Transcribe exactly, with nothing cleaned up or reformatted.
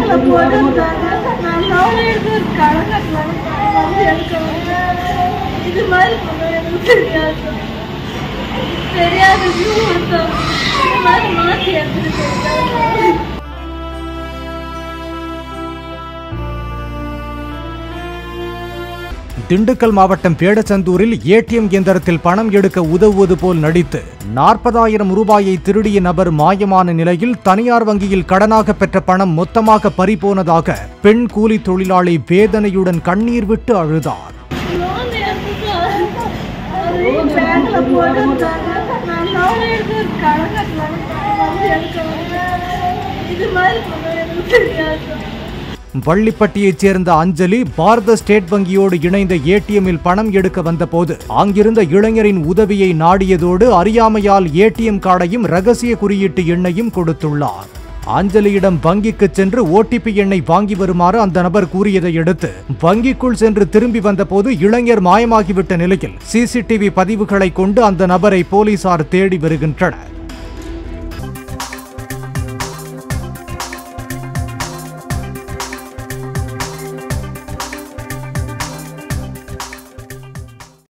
பேங்க்ல போட்டுருந்தாங்க. நான் லோன் எடுத்து கடன் கட்டலான்னு வந்து எடுக்க வந்தேன். இது மாதிரி பண்ண எனக்கு தெரியாது தெரியாது கொடுத்தோம். இது மாதிரி மாற்றி எடுத்துட்டு போயிருக்காங்க. திண்டுக்கல் மாவட்டம் பேடச்சந்தூரில் ஏடிஎம் இயந்திரத்தில் பணம் எடுக்க உதவுவது போல் நடித்து நாற்பதாயிரம் ரூபாயை திருடிய நபர் மாயமான நிலையில் தனியார் வங்கியில் கடனாக பெற்ற பணம் மொத்தமாக பறிபோனதாக பெண் கூலி தொழிலாளி வேதனையுடன் கண்ணீர் விட்டு அழுதார். வள்ளிப்பட்டியைச் சேர்ந்த அஞ்சலி பாரத ஸ்டேட் வங்கியோடு இணைந்த ஏடிஎம்மில் பணம் எடுக்க வந்தபோது அங்கிருந்த இளைஞரின் உதவியை நாடியதோடு அறியாமையால் ஏடிஎம் கார்டையும் ரகசிய குறியீட்டு எண்ணையும் கொடுத்துள்ளார். அஞ்சலியிடம் வங்கிக்கு சென்று ஓடிபி எண்ணை வாங்கி வருமாறு அந்த நபர் கூறியதை அடுத்து வங்கிக்குள் சென்று திரும்பி வந்தபோது இளைஞர் மாயமாகிவிட்ட நிலையில் சிசிடிவி பதிவுகளை கொண்டு அந்த நபரை போலீசார் தேடி வருகின்றனர்.